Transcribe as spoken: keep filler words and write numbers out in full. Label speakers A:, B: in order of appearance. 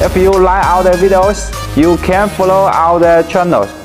A: If you like our videos, you can follow our channels.